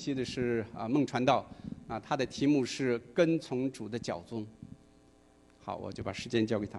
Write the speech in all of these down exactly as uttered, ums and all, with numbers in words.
期的是啊孟传道啊，他的题目是跟从主的脚踪。好，我就把时间交给他。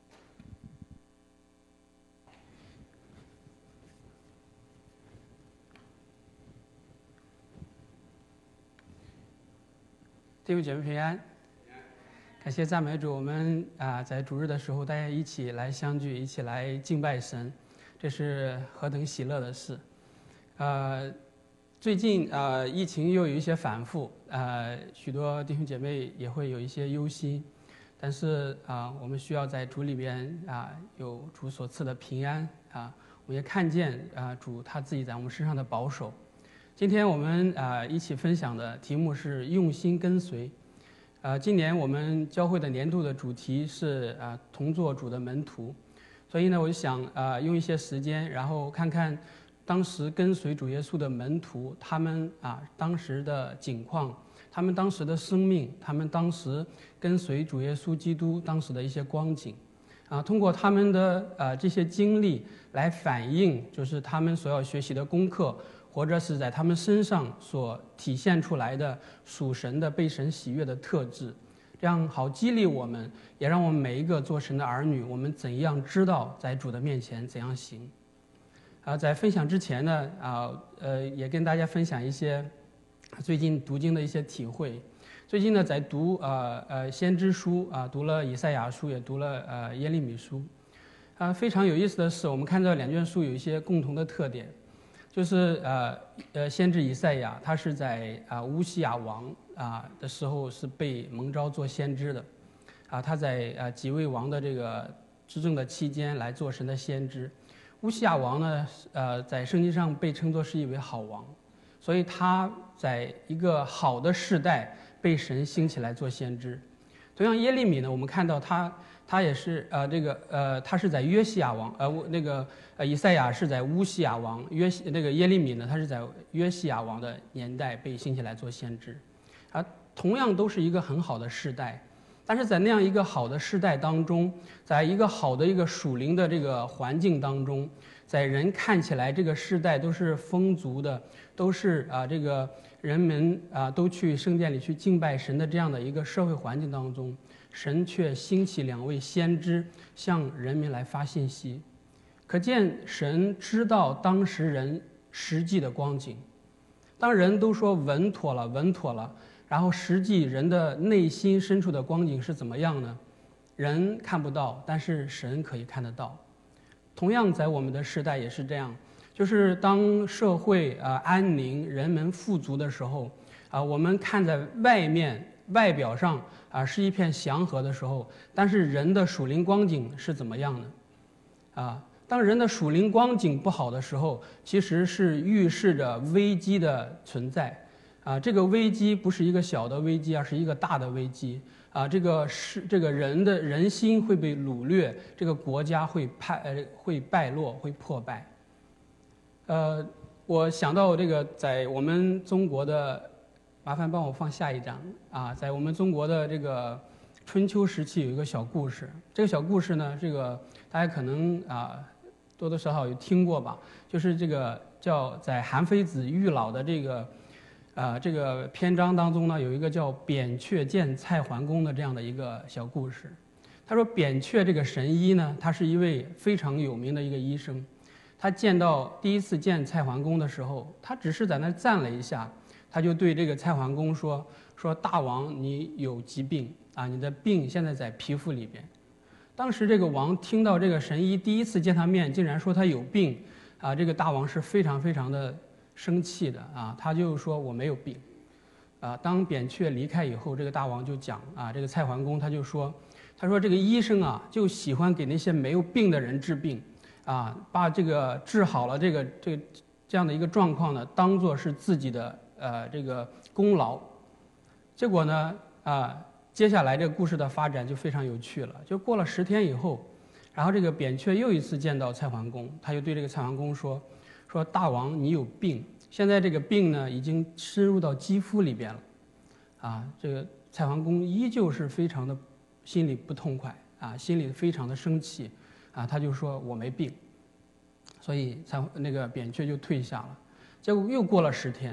弟兄姐妹平安，感谢赞美主，我们啊在主日的时候，大家一起来相聚，一起来敬拜神，这是何等喜乐的事。呃，最近呃疫情又有一些反复，呃许多弟兄姐妹也会有一些忧心，但是啊、我们需要在主里边啊、有主所赐的平安啊，我们也看见啊、主他自己在我们身上的保守。今天我们啊一起分享的题目是用心跟随。呃，今年我们教会的年度的主题是啊同做主的门徒，所以呢，我就想啊用一些时间，然后看看当时跟随主耶稣的门徒，他们啊当时的景况，他们当时的生命，他们当时跟随主耶稣基督当时的一些光景，啊，通过他们的呃这些经历来反映，就是他们所要学习的功课。或者是在他们身上所体现出来的属神的被神喜悦的特质，这样好激励我们，也让我们每一个做神的儿女，我们怎样知道在主的面前怎样行。啊，在分享之前呢，啊呃也跟大家分享一些最近读经的一些体会。最近呢，在读呃呃先知书啊，读了以赛亚书，也读了呃耶利米书。啊，非常有意思的是，我们看到两卷书有一些共同的特点。就是呃呃，先知以赛亚，他是在啊、呃、乌西雅王啊、呃、的时候是被蒙召做先知的，啊他在呃几位王的这个执政的期间来做神的先知。乌西雅王呢，呃在圣经上被称作是一位好王，所以他在一个好的世代被神兴起来做先知。同样耶利米呢，我们看到他他也是呃这个呃他是在约西亚王呃那个呃以赛亚是在乌西亚王，约西那个耶利米呢，他是在约西亚王的年代被兴起来做先知，啊同样都是一个很好的世代，但是在那样一个好的世代当中，在一个好的一个属灵的这个环境当中，在人看起来这个世代都是丰足的，都是啊这个人们啊都去圣殿里去敬拜神的这样的一个社会环境当中，神却兴起两位先知向人民来发信息，可见神知道当时人实际的光景。当人都说稳妥了稳妥了，然后实际人的内心深处的光景是怎么样呢？人看不到，但是神可以看得到。同样在我们的时代也是这样，就是当社会啊、呃、安宁，人们富足的时候啊、呃，我们看在外面外表上啊、呃、是一片祥和的时候，但是人的属灵光景是怎么样呢？啊，当人的属灵光景不好的时候，其实是预示着危机的存在。啊，这个危机不是一个小的危机，而是一个大的危机。啊，这个是这个人的人心会被掳掠，这个国家会败呃会败落，会破败。呃，我想到这个在我们中国的，麻烦帮我放下一张啊，在我们中国的这个春秋时期有一个小故事。这个小故事呢，这个大家可能啊多多少少有听过吧，就是这个叫在韩非子御老的这个。啊、呃，这个篇章当中呢，有一个叫扁鹊见蔡桓公的这样的一个小故事。他说，扁鹊这个神医呢，他是一位非常有名的一个医生。他见到第一次见蔡桓公的时候，他只是在那站了一下，他就对这个蔡桓公说：“说大王，你有疾病啊，你的病现在在皮肤里边。”当时这个王听到这个神医第一次见他面，竟然说他有病啊，这个大王是非常非常的。生气的啊，他就说我没有病，啊，当扁鹊离开以后，这个大王就讲啊，这个蔡桓公他就说，他说这个医生啊就喜欢给那些没有病的人治病，啊，把这个治好了这个这个这样的一个状况呢，当做是自己的呃这个功劳。结果呢啊，接下来这个故事的发展就非常有趣了，就过了十天以后，然后这个扁鹊又一次见到蔡桓公，他就对这个蔡桓公说。说大王，你有病，现在这个病呢已经深入到肌肤里边了，啊，这个蔡桓公依旧是非常的心里不痛快啊，心里非常的生气，啊，他就说我没病，所以蔡那个扁鹊就退下了。结果又过了十天，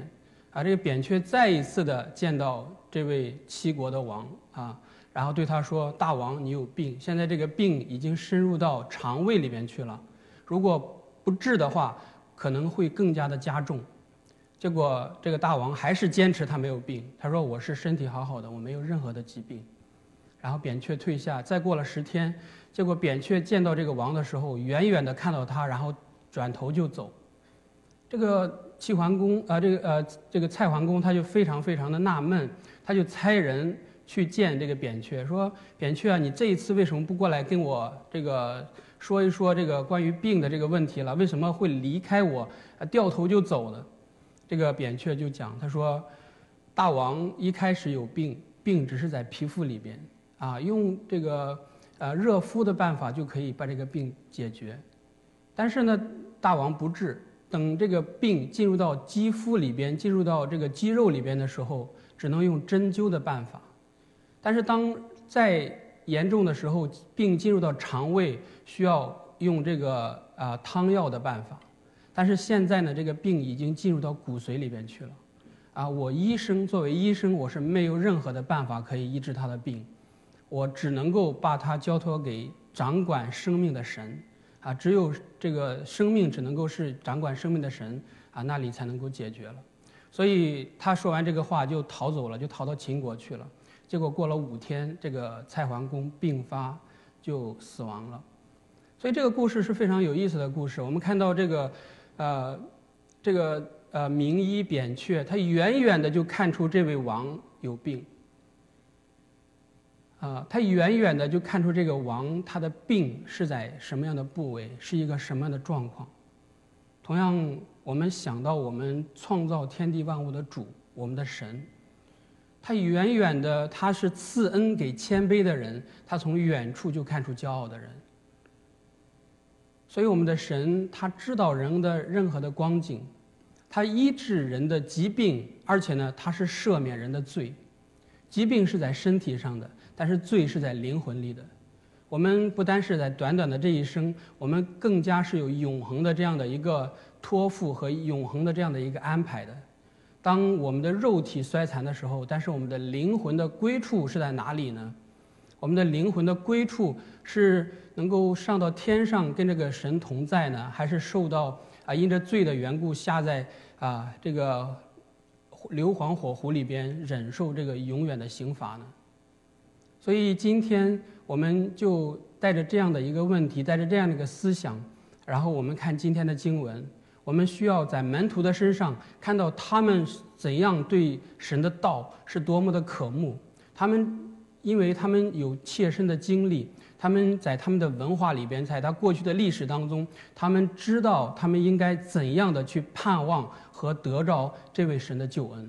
啊，这个扁鹊再一次的见到这位七国的王啊，然后对他说：“大王，你有病，现在这个病已经深入到肠胃里边去了，如果不治的话，可能会更加的加重。”结果这个大王还是坚持他没有病，他说：“我是身体好好的，我没有任何的疾病。”然后扁鹊退下，再过了十天，结果扁鹊见到这个王的时候，远远的看到他，然后转头就走。这个齐桓公啊、呃，这个呃，这个蔡桓公他就非常非常的纳闷，他就差人去见这个扁鹊，说：“扁鹊啊，你这一次为什么不过来跟我这个说一说这个关于病的这个问题了？为什么会离开我，啊，掉头就走了？”这个扁鹊就讲，他说：“大王一开始有病，病只是在皮肤里边啊，用这个呃热敷的办法就可以把这个病解决，但是呢，大王不治。等这个病进入到肌肤里边，进入到这个肌肉里边的时候，只能用针灸的办法。但是当再严重的时候，病进入到肠胃，需要用这个啊、呃、汤药的办法。但是现在呢，这个病已经进入到骨髓里边去了，啊，我医生作为医生，我是没有任何的办法可以医治他的病，我只能够把他交托给掌管生命的神。”啊，只有这个生命只能够是掌管生命的神啊，那里才能够解决了。所以他说完这个话就逃走了，就逃到秦国去了。结果过了五天，这个蔡桓公病发，就死亡了。所以这个故事是非常有意思的故事。我们看到这个，呃，这个呃名医扁鹊，他远远的就看出这位王有病。啊，他远远的就看出这个王他的病是在什么样的部位，是一个什么样的状况。同样，我们想到我们创造天地万物的主，我们的神，他远远的他是赐恩给谦卑的人，他从远处就看出骄傲的人。所以我们的神他知道人的任何的光景，他医治人的疾病，而且呢他是赦免人的罪。疾病是在身体上的，但是罪是在灵魂里的。我们不单是在短短的这一生，我们更加是有永恒的这样的一个托付和永恒的这样的一个安排的。当我们的肉体衰残的时候，但是我们的灵魂的归处是在哪里呢？我们的灵魂的归处是能够上到天上跟这个神同在呢，还是受到啊因着罪的缘故下在啊这个硫磺火湖里边忍受这个永远的刑罚呢？所以今天我们就带着这样的一个问题，带着这样的一个思想，然后我们看今天的经文，我们需要在门徒的身上看到他们怎样对神的道是多么的渴慕。他们因为他们有切身的经历，他们在他们的文化里边，在他过去的历史当中，他们知道他们应该怎样的去盼望和得着这位神的救恩。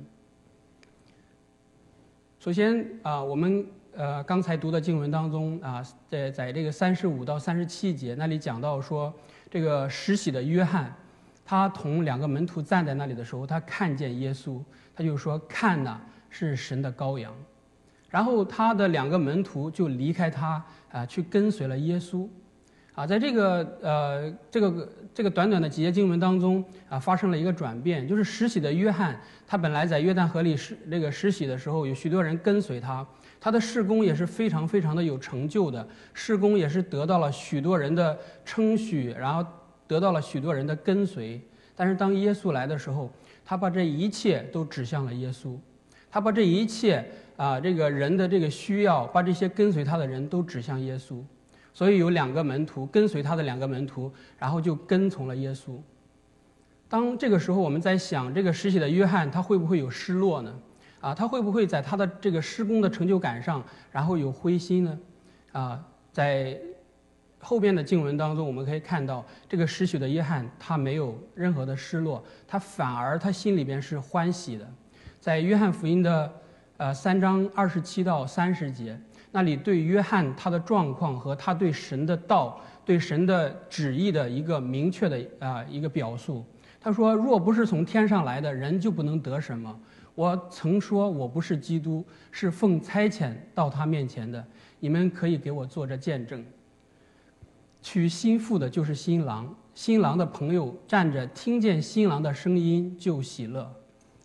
首先啊，我们呃刚才读的经文当中啊，在在这个三十五到三十七节那里讲到说，这个施洗的约翰，他同两个门徒站在那里的时候，他看见耶稣，他就说：“看哪，是神的羔羊。”然后他的两个门徒就离开他啊，去跟随了耶稣。啊，在这个呃这个这个短短的几节经文当中啊，发生了一个转变，就是施洗的约翰，他本来在约旦河里施这个施洗的时候，有许多人跟随他，他的事工也是非常非常的有成就的，事工也是得到了许多人的称许，然后得到了许多人的跟随。但是当耶稣来的时候，他把这一切都指向了耶稣，他把这一切啊这个人的这个需要，把这些跟随他的人都指向耶稣。所以有两个门徒跟随他的两个门徒，然后就跟从了耶稣。当这个时候我们在想，这个施洗的约翰他会不会有失落呢？啊，他会不会在他的这个施工的成就感上，然后有灰心呢？啊，在后边的经文当中，我们可以看到，这个施洗的约翰他没有任何的失落，他反而他心里边是欢喜的。在约翰福音的呃三章二十七到三十节。那里对约翰他的状况和他对神的道、对神的旨意的一个明确的啊、呃、一个表述。他说：“若不是从天上来的，人就不能得什么。我曾说我不是基督，是奉差遣到他面前的。你们可以给我做着见证。娶新妇的就是新郎，新郎的朋友站着，听见新郎的声音就喜乐。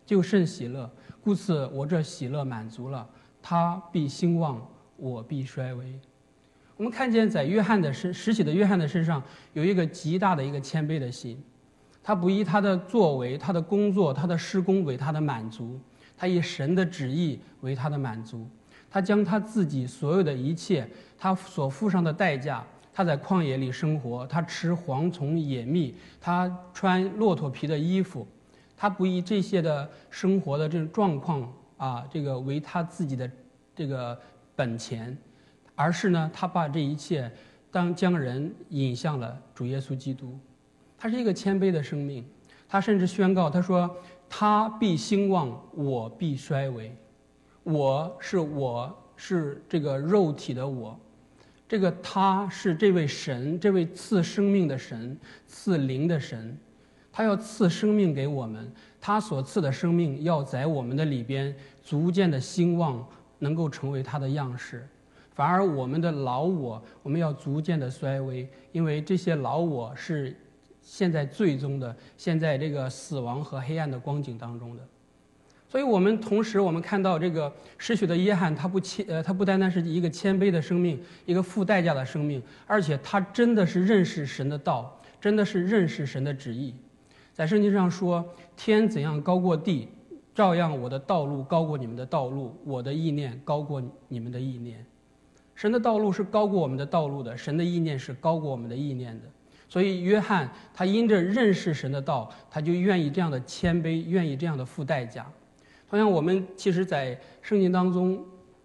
就甚喜乐。故此我这喜乐满足了，他必兴旺，我必衰微。我们看见在约翰的身，拾起的约翰的身上有一个极大的一个谦卑的心，他不以他的作为、他的工作、他的施工为他的满足，他以神的旨意为他的满足。他将他自己所有的一切，他所付上的代价，他在旷野里生活，他吃蝗虫野蜜，他穿骆驼皮的衣服，他不以这些的生活的这种状况啊，这个为他自己的这个本钱，而是呢，他把这一切当将人引向了主耶稣基督。他是一个谦卑的生命，他甚至宣告，他说：“他必兴旺，我必衰微。”我是我是这个肉体的我，这个他是这位神，这位赐生命的神，赐灵的神，他要赐生命给我们，他所赐的生命要在我们的里边逐渐的兴旺，能够成为他的样式。反而我们的老我，我们要逐渐的衰微，因为这些老我是现在最终的，现在这个死亡和黑暗的光景当中的。所以我们同时我们看到这个失血的约翰，他不谦呃他不单单是一个谦卑的生命，一个付代价的生命，而且他真的是认识神的道，真的是认识神的旨意。在圣经上说，天怎样高过地，照样我的道路高过你们的道路，我的意念高过你们的意念。神的道路是高过我们的道路的，神的意念是高过我们的意念的。所以约翰他因着认识神的道，他就愿意这样的谦卑，愿意这样的付代价。同样，我们其实在圣经当中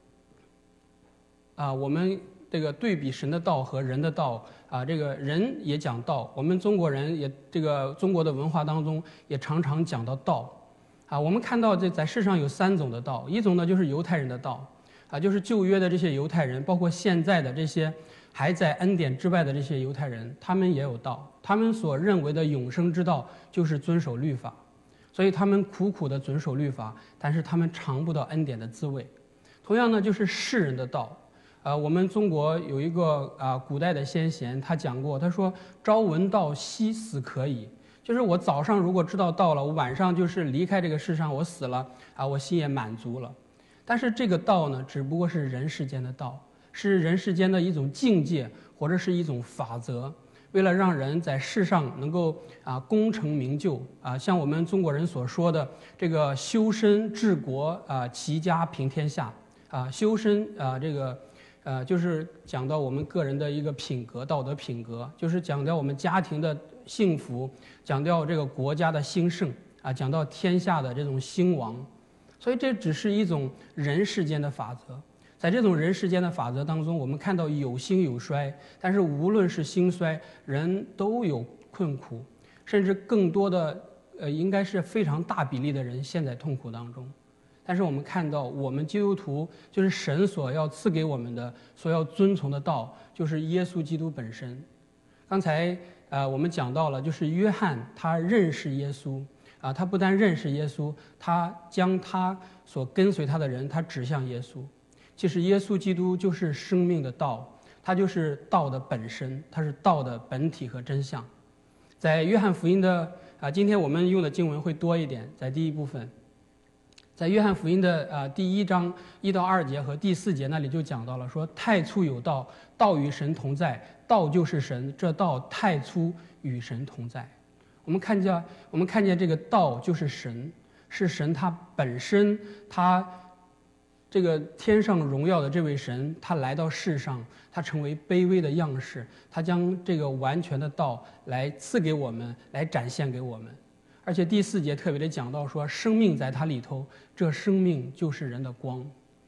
啊，我们这个对比神的道和人的道啊，这个人也讲道，我们中国人也这个中国的文化当中也常常讲到道啊。我们看到这在世上有三种的道，一种呢就是犹太人的道啊，就是旧约的这些犹太人，包括现在的这些还在恩典之外的这些犹太人，他们也有道，他们所认为的永生之道就是遵守律法。所以他们苦苦的遵守律法，但是他们尝不到恩典的滋味。同样呢，就是世人的道，呃，我们中国有一个啊、呃、古代的先贤，他讲过，他说：“朝闻道，夕死可矣。”就是我早上如果知道道了，我晚上就是离开这个世上，我死了啊，我心也满足了。但是这个道呢，只不过是人世间的道，是人世间的一种境界，或者是一种法则。为了让人在世上能够啊功成名就啊，像我们中国人所说的这个修身治国啊齐家平天下啊，修身啊这个呃就是讲到我们个人的一个品格，道德品格，就是讲到我们家庭的幸福，讲到这个国家的兴盛啊，讲到天下的这种兴亡。所以这只是一种人世间的法则。在这种人世间的法则当中，我们看到有兴有衰，但是无论是兴衰，人都有困苦，甚至更多的呃，应该是非常大比例的人陷在痛苦当中。但是我们看到，我们基督徒就是神所要赐给我们的、所要遵从的道，就是耶稣基督本身。刚才呃，我们讲到了，就是约翰他认识耶稣啊，他不但认识耶稣，他将他所跟随他的人，他指向耶稣。其实耶稣基督就是生命的道，他就是道的本身，他是道的本体和真相。在约翰福音的啊，今天我们用的经文会多一点，在第一部分，在约翰福音的啊第一章一到二节和第四节那里就讲到了，说太初有道，道与神同在，道就是神，这道太初与神同在。我们看见，我们看见这个道就是神，是神他本身，他。这个天上荣耀的这位神，他来到世上，他成为卑微的样式，他将这个完全的道来赐给我们，来展现给我们。而且第四节特别的讲到说，生命在他里头，这生命就是人的光。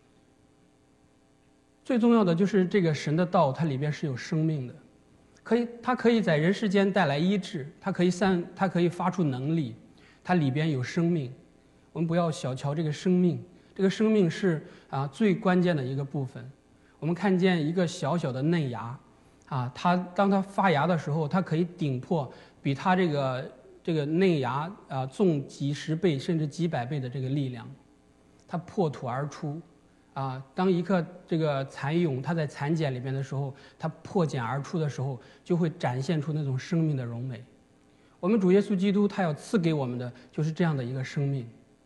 最重要的就是这个神的道，它里边是有生命的，可以，它可以在人世间带来医治，它可以散，它可以发出能力，它里边有生命。我们不要小瞧这个生命。这个生命是啊最关键的一个部分。我们看见一个小小的嫩芽，啊，它当它发芽的时候，它可以顶破比它这个这个嫩芽啊重几十倍甚至几百倍的这个力量，它破土而出，啊，当一颗这个蚕蛹它在蚕茧里边的时候，它破茧而出的时候，就会展现出那种生命的荣美。我们主耶稣基督他要赐给我们的就是这样的一个生命。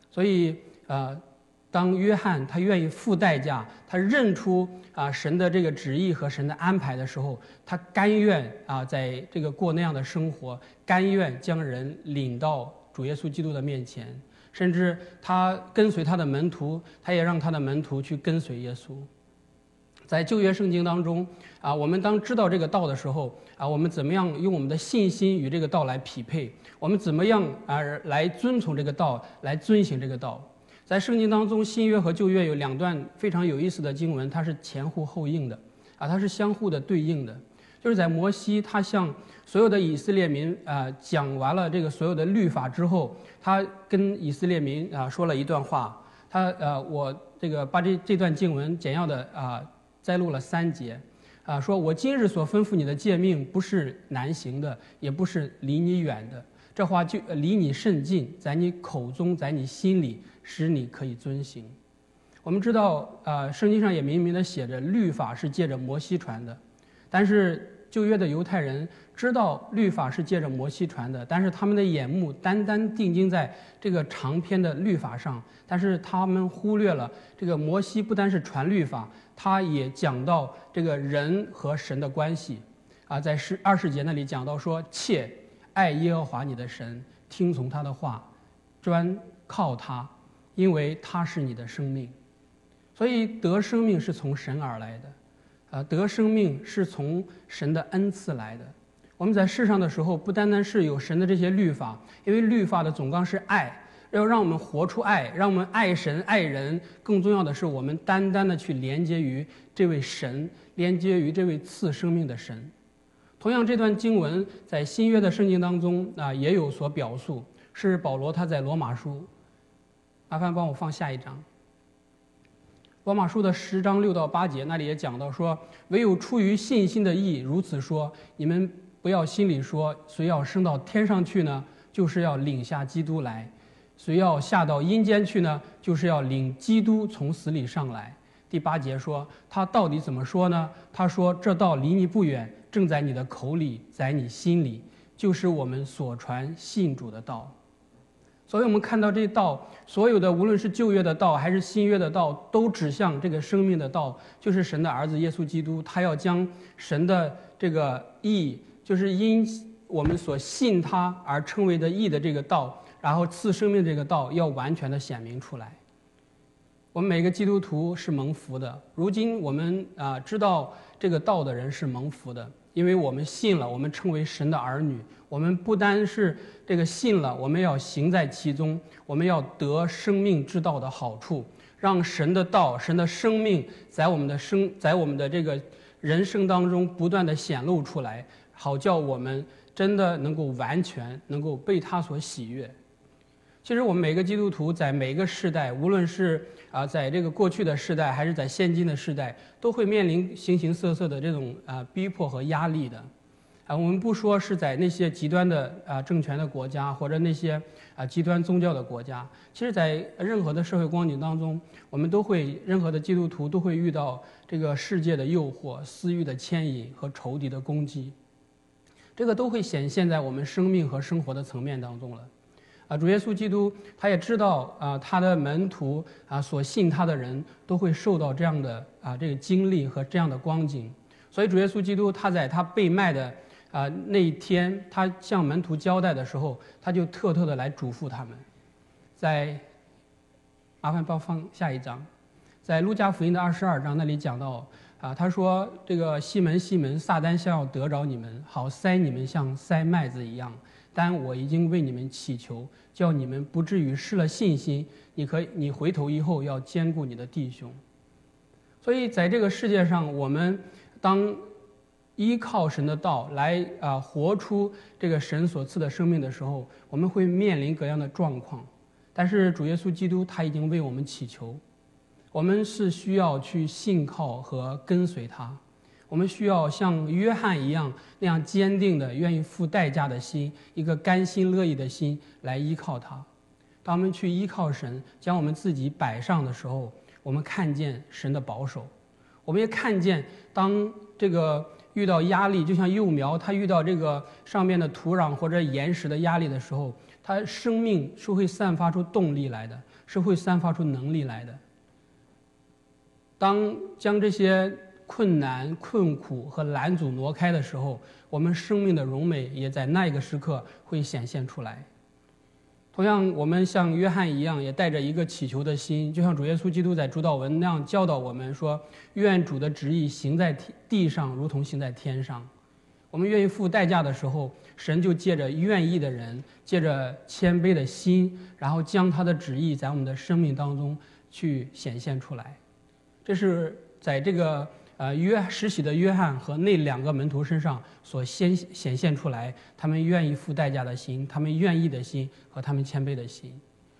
所以呃，当约翰他愿意付代价，他认出啊神的这个旨意和神的安排的时候，他甘愿啊在这个过那样的生活，甘愿将人领到主耶稣基督的面前，甚至他跟随他的门徒，他也让他的门徒去跟随耶稣。在旧约圣经当中啊，我们当知道这个道的时候啊，我们怎么样用我们的信心与这个道来匹配？我们怎么样啊来遵从这个道，来遵行这个道？在圣经当中，新约和旧约有两段非常有意思的经文，它是前呼后应的啊，它是相互的对应的。就是在摩西他向所有的以色列民啊讲完了这个所有的律法之后，他跟以色列民啊说了一段话。他呃，我这个把这这段经文简要的啊摘录了三节啊，说我今日所吩咐你的诫命，不是难行的，也不是离你远的。这话就离你甚近，在你口中，在你心里，使你可以遵行。我们知道，呃，圣经上也明明的写着，律法是借着摩西传的。但是旧约的犹太人知道律法是借着摩西传的，但是他们的眼目单单定睛在这个长篇的律法上，但是他们忽略了这个摩西不单是传律法，他也讲到这个人和神的关系。啊，在十二十节那里讲到说，切爱耶和华你的神，听从他的话，专靠他，因为他是你的生命。所以得生命是从神而来的，呃，得生命是从神的恩赐来的。我们在世上的时候，不单单是有神的这些律法，因为律法的总纲是爱，要让我们活出爱，让我们爱神爱人。更重要的是，我们单单的去连接于这位神，连接于这位赐生命的神。同样，这段经文在新约的圣经当中啊也有所表述，是保罗他在罗马书，麻烦帮我放下一章。罗马书的十章六到八节那里也讲到说，唯有出于信心的义，如此说，你们不要心里说，谁要升到天上去呢，就是要领下基督来；谁要下到阴间去呢，就是要领基督从死里上来。第八节说，他到底怎么说呢？他说，这道离你不远，正在你的口里，在你心里，就是我们所传信主的道。所以我们看到这道，所有的无论是旧约的道还是新约的道，都指向这个生命的道，就是神的儿子耶稣基督。他要将神的这个义，就是因我们所信他而称为的义的这个道，然后赐生命这个道，要完全的显明出来。我们每个基督徒是蒙福的。如今我们啊、呃、知道这个道的人是蒙福的，因为我们信了，我们称为神的儿女。我们不单是这个信了，我们要行在其中，我们要得生命之道的好处，让神的道、神的生命在我们的生在我们的这个人生当中不断的显露出来，好叫我们真的能够完全，能够被他所喜悦。其实我们每个基督徒在每个世代，无论是啊在这个过去的世代，还是在现今的世代，都会面临形形色色的这种啊逼迫和压力的。啊，我们不说是在那些极端的啊政权的国家，或者那些啊极端宗教的国家，其实在任何的社会光景当中，我们都会，任何的基督徒都会遇到这个世界的诱惑、私欲的牵引和仇敌的攻击，这个都会显现在我们生命和生活的层面当中了。啊，主耶稣基督他也知道啊，他的门徒啊所信他的人都会受到这样的啊这个经历和这样的光景，所以主耶稣基督他在他被卖的啊、呃，那一天，他向门徒交代的时候，他就特特的来嘱咐他们。在，麻烦帮我放下一章，在路加福音的二十二章那里讲到啊，他说这个西门西门，撒旦想要得着你们，好塞你们像塞麦子一样，但我已经为你们祈求，叫你们不至于失了信心。你可以，你回头以后要兼顾你的弟兄。所以在这个世界上，我们当依靠神的道来啊、呃、活出这个神所赐的生命的时候，我们会面临各样的状况，但是主耶稣基督他已经为我们祈求，我们是需要去信靠和跟随他，我们需要像约翰一样那样坚定的愿意付代价的心，一个甘心乐意的心来依靠他。当我们去依靠神，将我们自己摆上的时候，我们看见神的保守，我们也看见当这个遇到压力，就像幼苗它遇到这个上面的土壤或者岩石的压力的时候，它生命是会散发出动力来的， 是会散发出能力来的。当将这些困难、困苦和拦阻挪开的时候，我们生命的荣美也在那一个时刻会显现出来。同样，我们像约翰一样，也带着一个祈求的心，就像主耶稣基督在主祷文那样教导我们说：“愿主的旨意行在地上，如同行在天上。”我们愿意付代价的时候，神就借着愿意的人，借着谦卑的心，然后将他的旨意在我们的生命当中去显现出来。这是在这个呃约施洗的约翰和那两个门徒身上所显显现出来，他们愿意付代价的心，他们愿意的心和他们谦卑的心。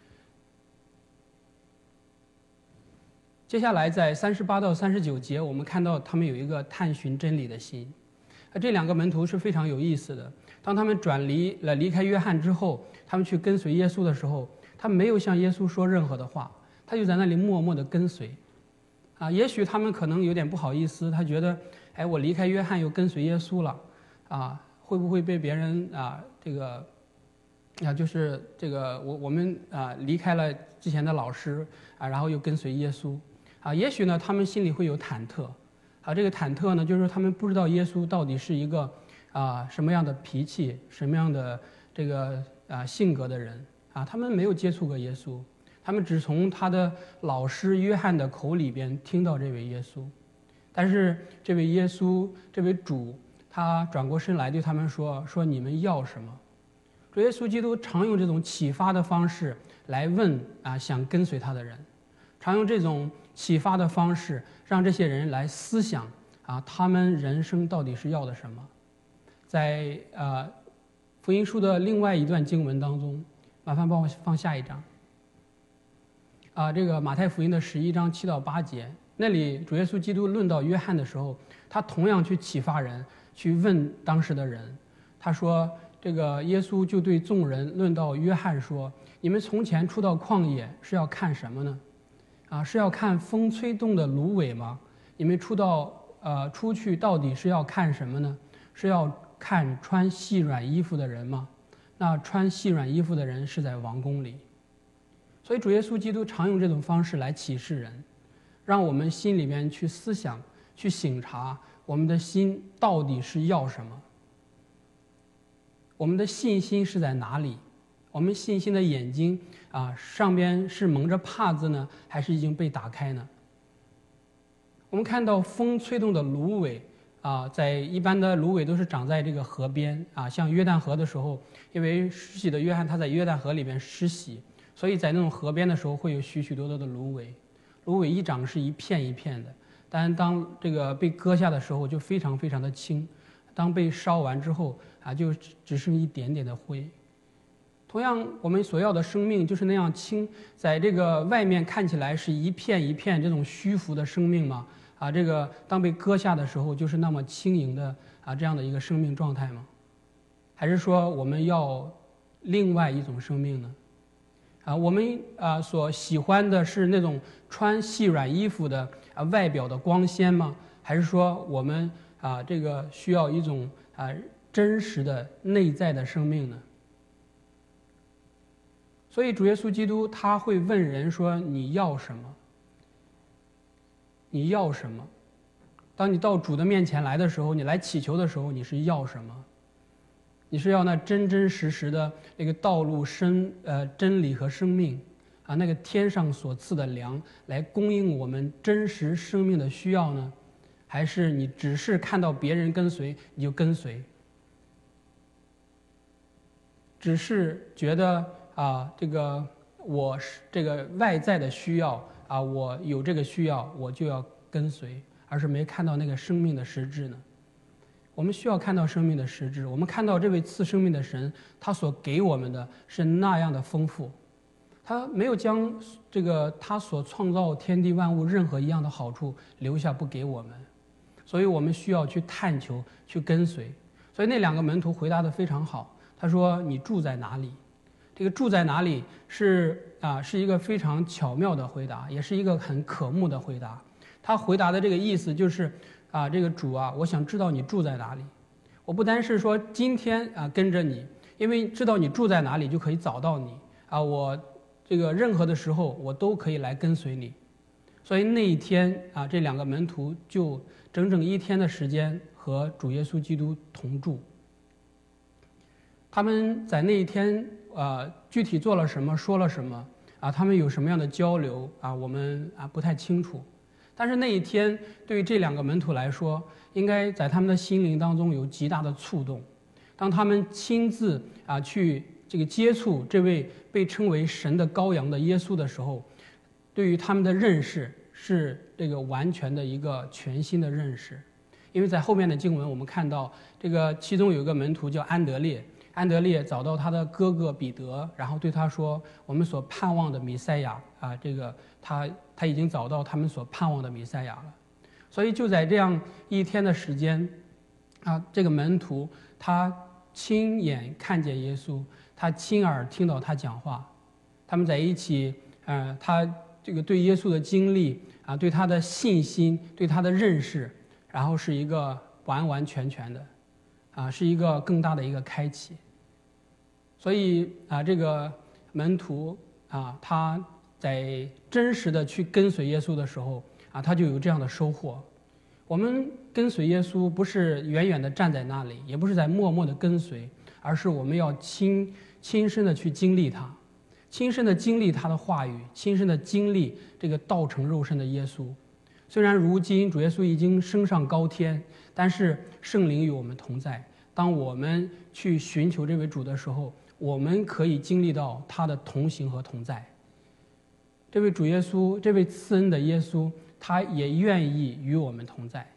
接下来在三十八到三十九节，我们看到他们有一个探寻真理的心。这两个门徒是非常有意思的。当他们转离了离开约翰之后，他们去跟随耶稣的时候，他没有向耶稣说任何的话，他就在那里默默的跟随。啊，也许他们可能有点不好意思，他觉得，哎，我离开约翰又跟随耶稣了，啊，会不会被别人啊这个，啊就是这个我我们啊离开了之前的老师啊，然后又跟随耶稣，啊，也许呢他们心里会有忐忑。啊，这个忐忑呢，就是他们不知道耶稣到底是一个啊什么样的脾气、什么样的这个啊性格的人啊，他们没有接触过耶稣，他们只从他的老师约翰的口里边听到这位耶稣，但是这位耶稣、这位主，他转过身来对他们说：“说你们要什么？”主耶稣基督常用这种启发的方式来问啊想跟随他的人，常用这种启发的方式让这些人来思想啊，他们人生到底是要的什么。在呃福音书的另外一段经文当中，麻烦帮我放下一章啊，这个马太福音的十一章七到八节，那里主耶稣基督论到约翰的时候，他同样去启发人，去问当时的人。他说，这个耶稣就对众人论到约翰说：“你们从前出到旷野是要看什么呢？啊，是要看风吹动的芦苇吗？你们出到呃出去到底是要看什么呢？是要看穿细软衣服的人吗？那穿细软衣服的人是在王宫里。”所以主耶稣基督常用这种方式来启示人，让我们心里面去思想、去省察我们的心到底是要什么，我们的信心是在哪里？我们信心的眼睛啊，上边是蒙着帕子呢，还是已经被打开呢？我们看到风吹动的芦苇啊，在一般的芦苇都是长在这个河边啊，像约旦河的时候，因为施洗的约翰他在约旦河里边施洗，所以在那种河边的时候会有许许多多的芦苇，芦苇一长是一片一片的，但当这个被割下的时候就非常非常的轻，当被烧完之后啊，就只剩一点点的灰。同样，我们所要的生命就是那样轻，在这个外面看起来是一片一片这种虚浮的生命吗？啊，这个当被割下的时候，就是那么轻盈的啊这样的一个生命状态吗？还是说我们要另外一种生命呢？啊，我们啊所喜欢的是那种穿细软衣服的啊外表的光鲜吗？还是说我们啊这个需要一种啊真实的内在的生命呢？所以主耶稣基督他会问人说：“你要什么？你要什么？”当你到主的面前来的时候，你来祈求的时候，你是要什么？你是要那真真实实的那个道路生呃真理和生命啊，那个天上所赐的粮来供应我们真实生命的需要呢？还是你只是看到别人跟随你就跟随，只是觉得啊，这个我是这个外在的需要啊，我有这个需要，我就要跟随，而是没看到那个生命的实质呢？我们需要看到生命的实质，我们看到这位赐生命的神，他所给我们的是那样的丰富，他没有将这个他所创造天地万物任何一样的好处留下不给我们，所以我们需要去探求，去跟随。所以那两个门徒回答得非常好，他说：“你住在哪里？”这个住在哪里是啊，是一个非常巧妙的回答，也是一个很可慕的回答。他回答的这个意思就是啊，这个主啊，我想知道你住在哪里。我不单是说今天啊跟着你，因为知道你住在哪里就可以找到你啊。我这个任何的时候我都可以来跟随你。所以那一天啊，这两个门徒就整整一天的时间和主耶稣基督同住。他们在那一天啊，具体做了什么，说了什么啊，他们有什么样的交流啊，我们啊不太清楚。但是那一天对于这两个门徒来说，应该在他们的心灵当中有极大的触动。当他们亲自啊去这个接触这位被称为神的羔羊的耶稣的时候，对于他们的认识是这个完全的一个全新的认识。因为在后面的经文我们看到，这个其中有一个门徒叫安德烈，安德烈找到他的哥哥彼得，然后对他说：“我们所盼望的弥赛亚啊，这个他他已经找到他们所盼望的弥赛亚了。”所以就在这样一天的时间，啊，这个门徒他亲眼看见耶稣，他亲耳听到他讲话，他们在一起，呃，他这个对耶稣的经历啊，对他的信心，对他的认识，然后是一个完完全全的，啊，是一个更大的一个开启。所以啊，这个门徒啊，他在真实的去跟随耶稣的时候啊，他就有这样的收获。我们跟随耶稣不是远远的站在那里，也不是在默默的跟随，而是我们要亲亲身的去经历他，亲身的经历他的话语，亲身的经历这个道成肉身的耶稣。虽然如今主耶稣已经升上高天，但是圣灵与我们同在。当我们去寻求这位主的时候，我们可以经历到他的同行和同在。这位主耶稣，这位赐恩的耶稣，他也愿意与我们同在。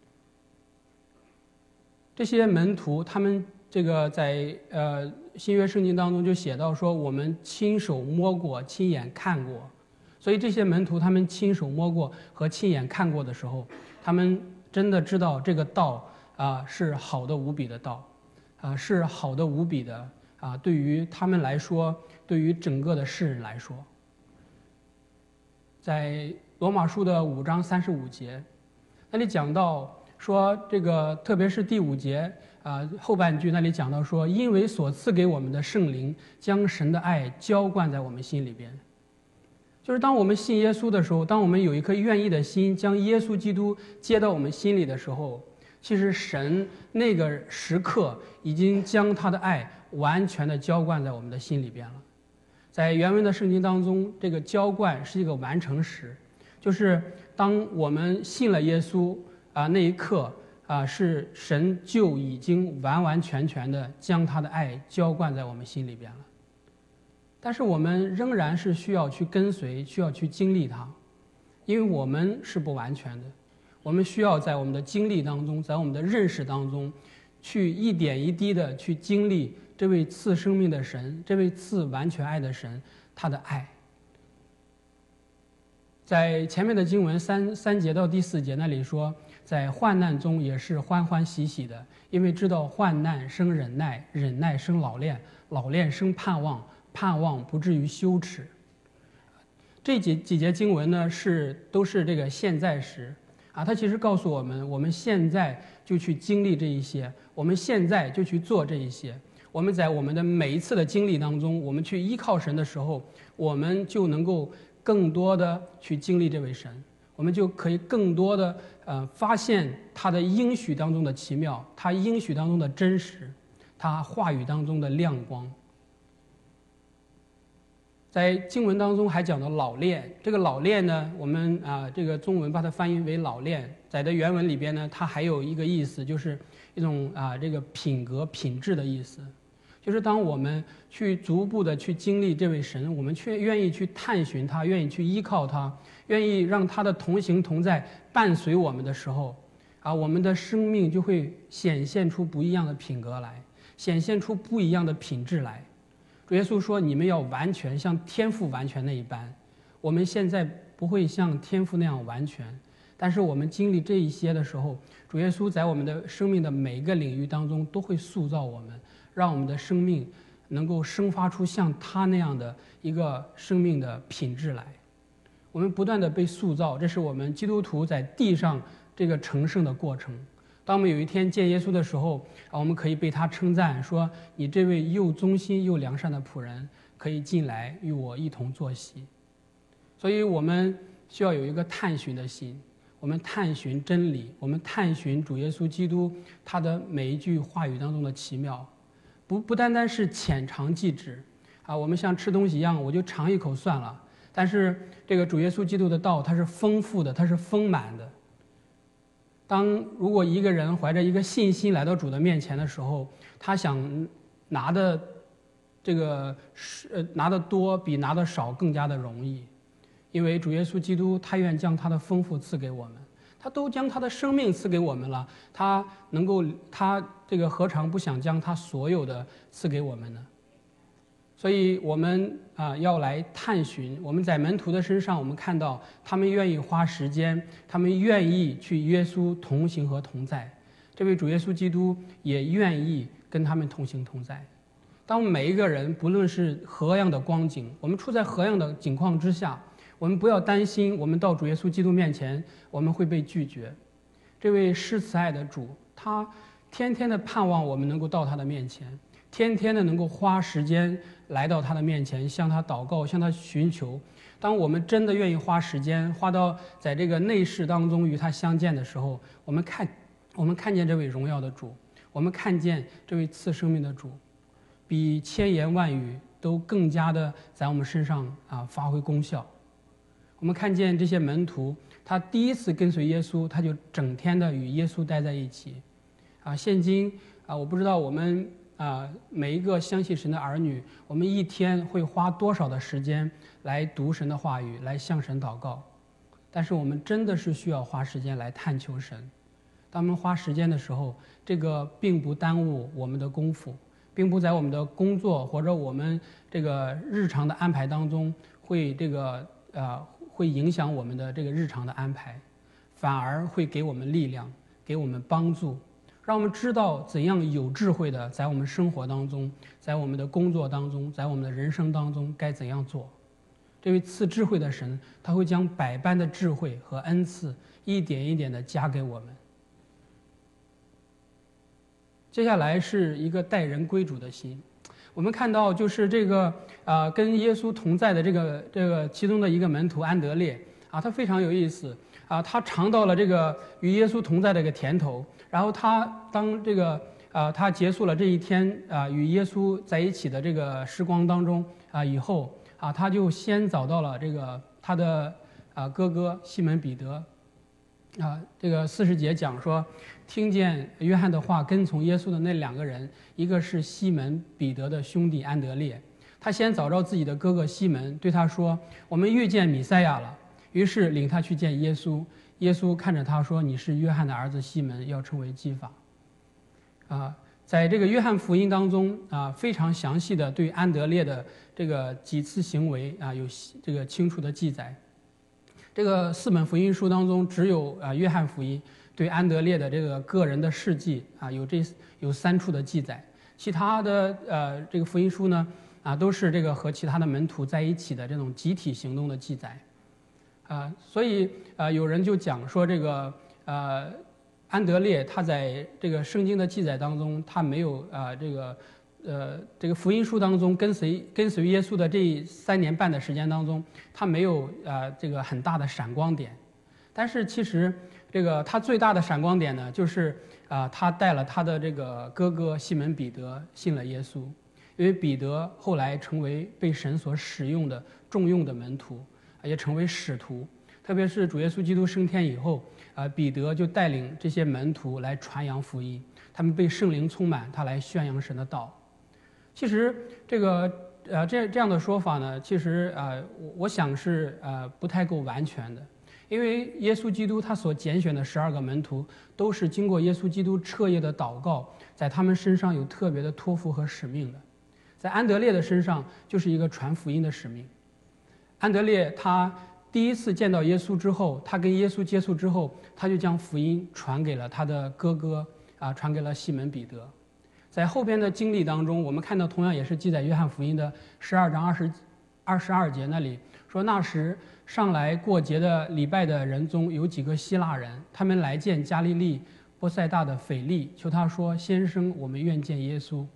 这些门徒，他们这个在呃新约圣经当中就写到说，我们亲手摸过，亲眼看过。所以这些门徒他们亲手摸过和亲眼看过的时候，他们真的知道这个道啊、呃、是好的无比的道，啊、呃、是好的无比的啊、呃、对于他们来说，对于整个的世人来说。在罗马书的五章三十五节，那里讲到说，这个特别是第五节啊、呃、后半句那里讲到说，因为所赐给我们的圣灵将神的爱浇灌在我们心里边。就是当我们信耶稣的时候，当我们有一颗愿意的心，将耶稣基督接到我们心里的时候，其实神那个时刻已经将他的爱完全的浇灌在我们的心里边了。在原文的圣经当中，这个浇灌是一个完成时，就是当我们信了耶稣啊那一刻啊，是神就已经完完全全的将他的爱浇灌在我们心里边了。但是我们仍然是需要去跟随，需要去经历它，因为我们是不完全的，我们需要在我们的经历当中，在我们的认识当中，去一点一滴的去经历这位赐生命的神，这位赐完全爱的神，他的爱。在前面的经文三三节到第四节那里说，在患难中也是欢欢喜喜的，因为知道患难生忍耐，忍耐生老练，老练生盼望，盼望不至于羞耻。这几几节经文呢，是都是这个现在时啊，它其实告诉我们，我们现在就去经历这一些，我们现在就去做这一些。我们在我们的每一次的经历当中，我们去依靠神的时候，我们就能够更多的去经历这位神，我们就可以更多的呃发现他的应许当中的奇妙，他应许当中的真实，他话语当中的亮光。在经文当中还讲到老练，这个老练呢，我们啊、呃、这个中文把它翻译为老练，在的原文里边呢，它还有一个意思，就是一种啊、呃、这个品格品质的意思。就是当我们去逐步的去经历这位神，我们却愿意去探寻他，愿意去依靠他，愿意让他的同行同在伴随我们的时候，啊，我们的生命就会显现出不一样的品格来，显现出不一样的品质来。主耶稣说：“你们要完全像天父完全那一般。”我们现在不会像天父那样完全，但是我们经历这一些的时候，主耶稣在我们的生命的每一个领域当中都会塑造我们，让我们的生命能够生发出像他那样的一个生命的品质来。我们不断的被塑造，这是我们基督徒在地上这个成圣的过程。当我们有一天见耶稣的时候，啊，我们可以被他称赞说：“你这位又忠心又良善的仆人， 可以进来与我一同坐席。所以我们需要有一个探寻的心，我们探寻真理，我们探寻主耶稣基督他的每一句话语当中的奇妙，不不单单是浅尝即止啊，我们像吃东西一样，我就尝一口算了。但是这个主耶稣基督的道，它是丰富的，它是丰满的。当如果一个人怀着一个信心来到主的面前的时候，他想拿的这个呃拿的多比拿的少更加的容易，因为主耶稣基督他愿将他的丰富赐给我们，他都将他的生命赐给我们了，他能够他这个何尝不想将他所有的赐给我们呢？所以我们啊、呃、要来探寻，我们在门徒的身上，我们看到他们愿意花时间，他们愿意去耶稣同行和同在。这位主耶稣基督也愿意跟他们同行同在。当每一个人不论是何样的光景，我们处在何样的境况之下，我们不要担心，我们到主耶稣基督面前，我们会被拒绝。这位施慈爱的主，他天天的盼望我们能够到他的面前，天天的能够花时间来到他的面前，向他祷告，向他寻求。当我们真的愿意花时间，花到在这个内室当中与他相见的时候，我们看，我们看见这位荣耀的主，我们看见这位赐生命的主，比千言万语都更加的在我们身上啊发挥功效。我们看见这些门徒，他第一次跟随耶稣，他就整天的与耶稣待在一起。啊，现今啊，我不知道我们啊每一个相信神的儿女，我们一天会花多少的时间来读神的话语，来向神祷告。但是我们真的是需要花时间来探求神。当我们花时间的时候，这个并不耽误我们的功夫，并不在我们的工作或者我们这个日常的安排当中会这个呃会影响我们的这个日常的安排，反而会给我们力量，给我们帮助，让我们知道怎样有智慧的在我们生活当中，在我们的工作当中，在我们的人生当中该怎样做。这位赐智慧的神，他会将百般的智慧和恩赐一点一点的加给我们。接下来是一个待人归主的心。我们看到就是这个啊、呃，跟耶稣同在的这个这个其中的一个门徒安德烈啊，他非常有意思啊，他尝到了这个与耶稣同在的一个甜头。然后他当这个啊、呃，他结束了这一天啊、呃、与耶稣在一起的这个时光当中啊、呃、以后啊，他就先找到了这个他的啊、呃、哥哥西门彼得啊，这个四十节讲说，听见约翰的话跟从耶稣的那两个人，一个是西门彼得的兄弟安德烈，他先找着自己的哥哥西门，对他说：“我们遇见弥赛亚了。”于是领他去见耶稣。耶稣看着他说：“你是约翰的儿子西门，要称为基法。”啊，在这个约翰福音当中啊，非常详细的对安德烈的这个几次行为啊有这个清楚的记载。这个四本福音书当中，只有啊约翰福音对安德烈的这个个人的事迹啊有这有三处的记载，其他的呃这个福音书呢啊都是这个和其他的门徒在一起的这种集体行动的记载。啊，所以啊，有人就讲说这个呃，安德烈他在这个圣经的记载当中，他没有啊这个呃这个福音书当中跟随跟随耶稣的这三年半的时间当中，他没有啊这个很大的闪光点。但是其实这个他最大的闪光点呢，就是啊他带了他的这个哥哥西门彼得信了耶稣，因为彼得后来成为被神所使用的重用的门徒。也成为使徒，特别是主耶稣基督升天以后，啊，彼得就带领这些门徒来传扬福音，他们被圣灵充满，他来宣扬神的道。其实这个呃这这样的说法呢，其实呃我我想是呃不太够完全的，因为耶稣基督他所拣选的十二个门徒，都是经过耶稣基督彻夜的祷告，在他们身上有特别的托付和使命的。在安德烈的身上就是一个传福音的使命。安德烈他第一次见到耶稣之后，他跟耶稣接触之后，他就将福音传给了他的哥哥啊，传给了西门彼得。在后边的经历当中，我们看到同样也是记载约翰福音的十二章二十二十二节那里说，那时上来过节的礼拜的人中有几个希腊人，他们来见加利利波塞大的腓力，求他说：“先生，我们愿见耶稣。”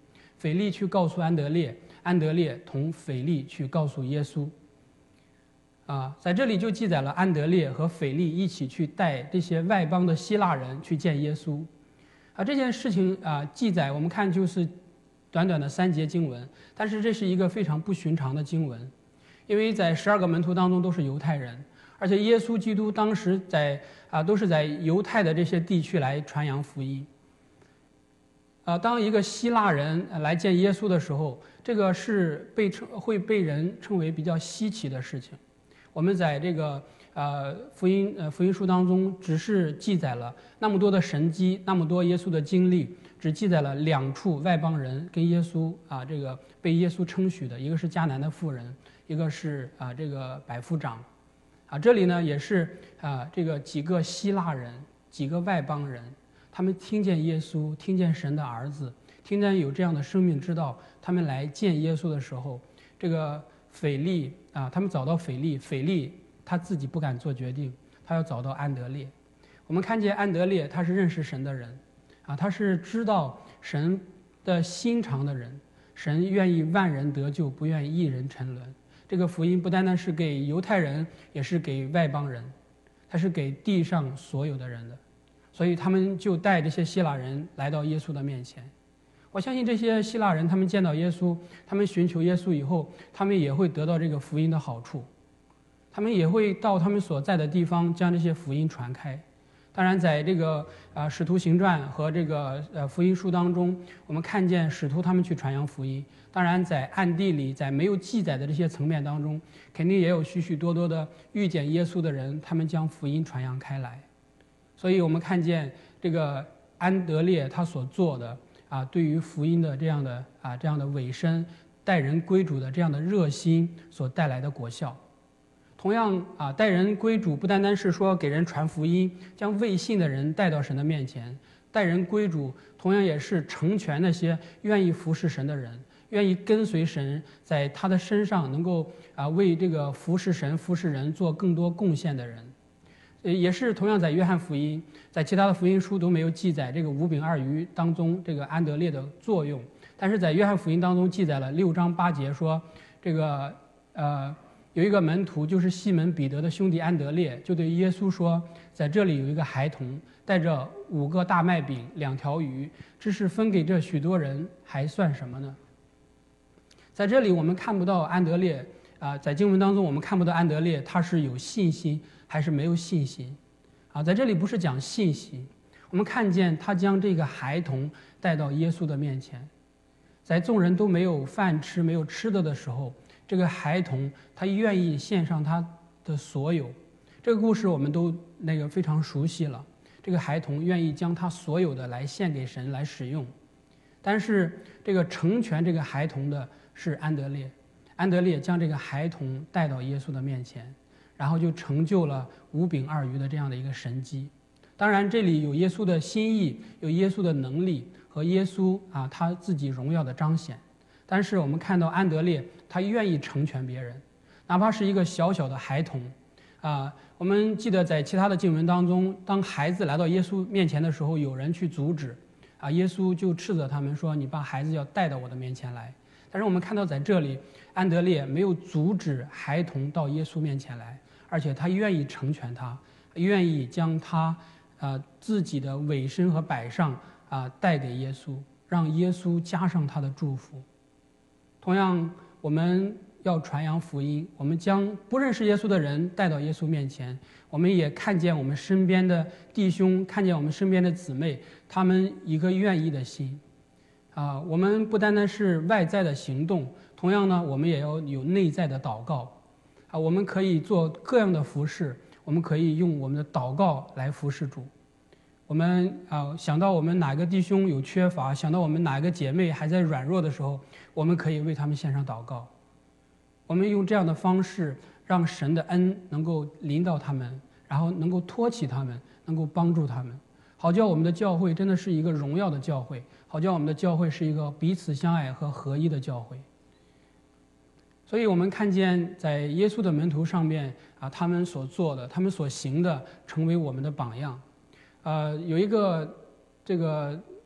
腓力去告诉安德烈，安德烈同腓力去告诉耶稣。啊，在这里就记载了安德烈和腓力一起去带这些外邦的希腊人去见耶稣。啊，这件事情啊，记载我们看就是短短的三节经文，但是这是一个非常不寻常的经文，因为在十二个门徒当中都是犹太人，而且耶稣基督当时在啊都是在犹太的这些地区来传扬福音。啊，当一个希腊人来见耶稣的时候，这个是被称会被人称为比较稀奇的事情。我们在这个呃福音呃福音书当中，只是记载了那么多的神迹，那么多耶稣的经历，只记载了两处外邦人跟耶稣啊这个被耶稣称许的，一个是迦南的妇人，一个是啊这个百夫长。啊，这里呢也是啊这个几个希腊人，几个外邦人，他们听见耶稣，听见神的儿子，听见有这样的生命之道，他们来见耶稣的时候，这个腓力啊，他们找到腓力，腓力他自己不敢做决定，他要找到安德烈。我们看见安德烈，他是认识神的人，啊，他是知道神的心肠的人，神愿意万人得救，不愿意一人沉沦。这个福音不单单是给犹太人，也是给外邦人，他是给地上所有的人的。所以他们就带这些希腊人来到耶稣的面前。我相信这些希腊人，他们见到耶稣，他们寻求耶稣以后，他们也会得到这个福音的好处，他们也会到他们所在的地方将这些福音传开。当然，在这个啊《使徒行传》和这个呃福音书当中，我们看见使徒他们去传扬福音。当然，在暗地里，在没有记载的这些层面当中，肯定也有许许多多的遇见耶稣的人，他们将福音传扬开来。所以我们看见这个安德烈他所做的啊，对于福音的这样的啊这样的委身、带人归主的这样的热心所带来的果效。同样啊，带人归主不单单是说给人传福音，将未信的人带到神的面前，带人归主同样也是成全那些愿意服侍神的人，愿意跟随神，在他的身上能够啊为这个服侍神、服侍人做更多贡献的人。也是同样在约翰福音，在其他的福音书都没有记载这个五饼二鱼当中这个安德烈的作用，但是在约翰福音当中记载了六章八节说，这个呃有一个门徒就是西门彼得的兄弟安德烈，就对耶稣说，在这里有一个孩童带着五个大麦饼两条鱼，只是分给这许多人，还算什么呢？在这里我们看不到安德烈啊、呃，在经文当中我们看不到安德烈他是有信心还是没有信心，啊，在这里不是讲信心，我们看见他将这个孩童带到耶稣的面前，在众人都没有饭吃、没有吃的的时候，这个孩童他愿意献上他的所有。这个故事我们都那个非常熟悉了，这个孩童愿意将他所有的来献给神来使用，但是这个成全这个孩童的是安德烈，安德烈将这个孩童带到耶稣的面前。然后就成就了五饼二鱼的这样的一个神迹。当然，这里有耶稣的心意，有耶稣的能力和耶稣啊他自己荣耀的彰显。但是我们看到安德烈，他愿意成全别人，哪怕是一个小小的孩童啊。我们记得在其他的经文当中，当孩子来到耶稣面前的时候，有人去阻止啊，耶稣就斥责他们说：“你把孩子要带到我的面前来。”但是我们看到在这里，安德烈没有阻止孩童到耶稣面前来，而且他愿意成全他，愿意将他呃自己的委身和摆上啊、呃、带给耶稣，让耶稣加上他的祝福。同样，我们要传扬福音，我们将不认识耶稣的人带到耶稣面前，我们也看见我们身边的弟兄，看见我们身边的姊妹，他们一个愿意的心。啊，我们不单单是外在的行动，同样呢，我们也要有内在的祷告。啊，我们可以做各样的服事，我们可以用我们的祷告来服侍主。我们啊，想到我们哪个弟兄有缺乏，想到我们哪个姐妹还在软弱的时候，我们可以为他们献上祷告。我们用这样的方式，让神的恩能够临到他们，然后能够托起他们，能够帮助他们，好叫我们的教会真的是一个荣耀的教会，好叫我们的教会是一个彼此相爱和合一的教会。所以我们看见在耶稣的门徒上面啊，他们所做的，他们所行的，成为我们的榜样。呃，有一个这个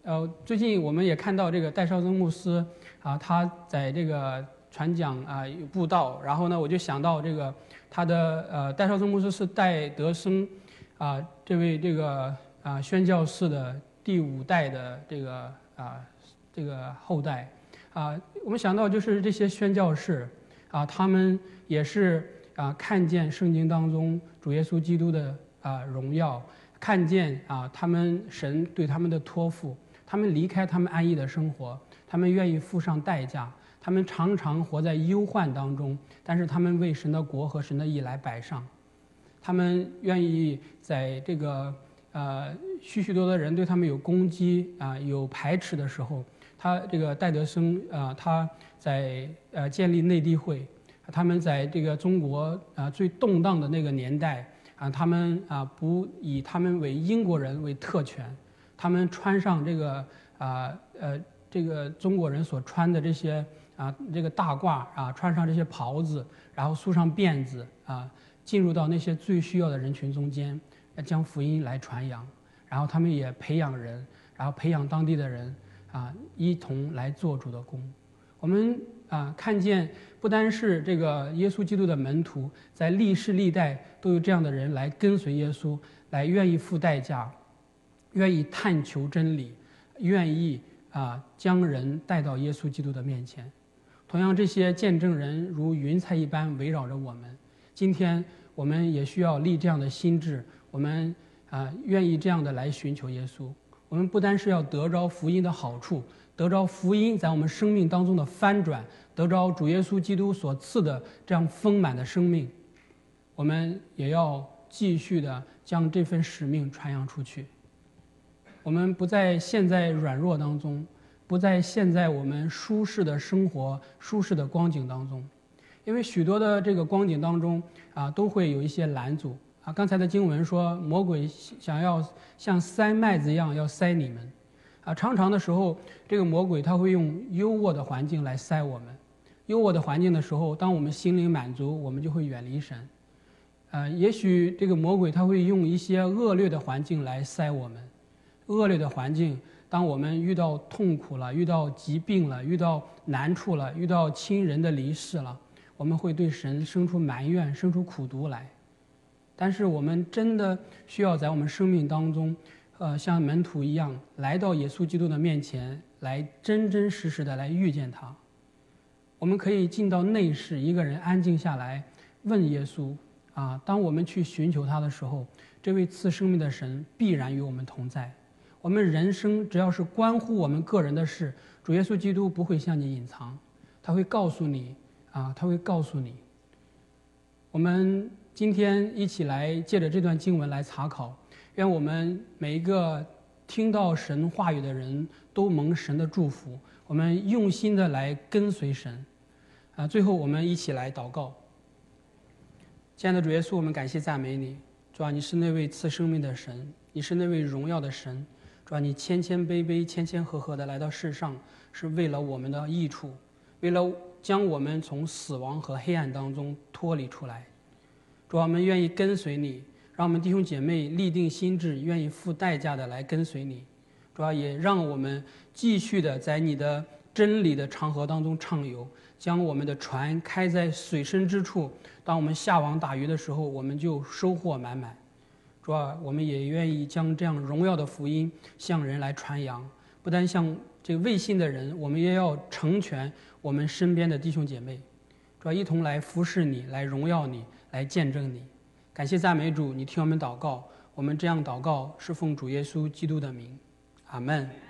呃，最近我们也看到这个戴绍曾牧师啊，他在这个传讲啊布道，然后呢，我就想到这个他的呃戴绍曾牧师是戴德生啊这位这个啊宣教士的第五代的这个啊这个后代啊，我们想到就是这些宣教士啊，他们也是啊看见圣经当中主耶稣基督的啊荣耀，看见啊他们神对他们的托付。他们离开他们安逸的生活，他们愿意付上代价，他们常常活在忧患当中，但是他们为神的国和神的义来摆上。他们愿意在这个呃许许多多人对他们有攻击啊、呃、有排斥的时候，他这个戴德生啊、呃、他在呃建立内地会，他们在这个中国啊、呃、最动荡的那个年代啊、呃，他们啊、呃、不以他们为英国人为特权。他们穿上这个啊 呃, 呃这个中国人所穿的这些啊这个大褂啊，穿上这些袍子，然后梳上辫子啊，进入到那些最需要的人群中间，将福音来传扬。然后他们也培养人，然后培养当地的人啊，一同来做主的工。我们啊看见，不单是这个耶稣基督的门徒，在历世历代都有这样的人来跟随耶稣，来愿意付代价。愿意探求真理，愿意啊将人带到耶稣基督的面前。同样，这些见证人如云彩一般围绕着我们。今天我们也需要立这样的心志，我们啊愿意这样的来寻求耶稣。我们不单是要得着福音的好处，得着福音在我们生命当中的翻转，得着主耶稣基督所赐的这样丰满的生命，我们也要继续的将这份使命传扬出去。我们不在现在软弱当中，不在现在我们舒适的生活、舒适的光景当中，因为许多的这个光景当中啊，都会有一些拦阻啊。刚才的经文说，魔鬼想要像塞麦子一样要塞你们啊。常常的时候，这个魔鬼他会用优渥的环境来塞我们。优渥的环境的时候，当我们心灵满足，我们就会远离神。呃，也许这个魔鬼他会用一些恶劣的环境来塞我们。恶劣的环境，当我们遇到痛苦了，遇到疾病了，遇到难处了，遇到亲人的离世了，我们会对神生出埋怨，生出苦毒来。但是我们真的需要在我们生命当中，呃，像门徒一样，来到耶稣基督的面前，来真真实实的来遇见他。我们可以进到内室，一个人安静下来，问耶稣啊，当我们去寻求他的时候，这位赐生命的神必然与我们同在。我们人生只要是关乎我们个人的事，主耶稣基督不会向你隐藏，他会告诉你啊，他会告诉你。我们今天一起来借着这段经文来查考，愿我们每一个听到神话语的人都蒙神的祝福，我们用心的来跟随神啊。最后我们一起来祷告。亲爱的主耶稣，我们感谢赞美你，主啊，你是那位赐生命的神，你是那位荣耀的神。主啊，你谦谦卑卑、谦谦和和的来到世上，是为了我们的益处，为了将我们从死亡和黑暗当中脱离出来。主啊，我们愿意跟随你，让我们弟兄姐妹立定心志，愿意付代价的来跟随你。主啊，也让我们继续的在你的真理的长河当中畅游，将我们的船开在水深之处。当我们下网打鱼的时候，我们就收获满满。主啊，我们也愿意将这样荣耀的福音向人来传扬，不单向这个未信的人，我们也要成全我们身边的弟兄姐妹。主啊，一同来服侍你，来荣耀你，来见证你。感谢赞美主，你听我们祷告，我们这样祷告是奉主耶稣基督的名，阿们。